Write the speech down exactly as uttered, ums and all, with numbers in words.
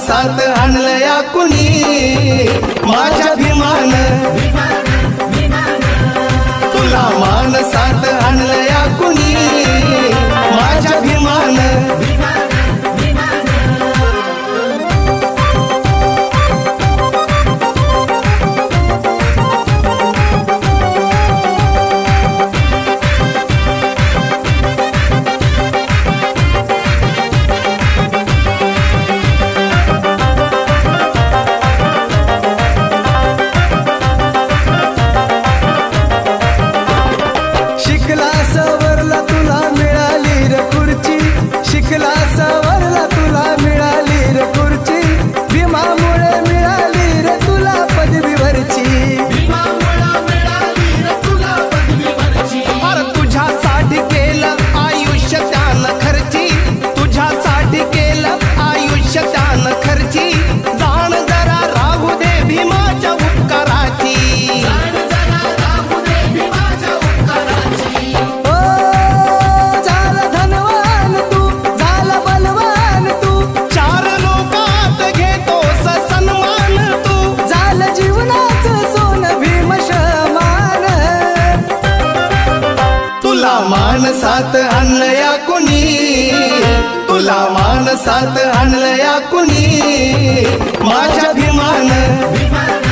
मानसात आणलया कुणी माझ्या भीमान तुला मानसात आणलया कुणी माझ्या भीमान शिकला सवरला तुला मिळाली रे खुर्ची शिकला सवरला तुला मिळाली रे खुर्ची भीमामुळे मिळाली रे तुला पदवीवरची अरे तुझ्यासाठी केलं आयुष्य त्यानं खर्ची तुझ्यासाठी केलं आयुष्य त्यानं खर्ची जाण जरा राहू दे भीमाच्या उपकाराची मानसात आणलया कुणी तुला मानसात आणलया कुणी माझ्या भीमान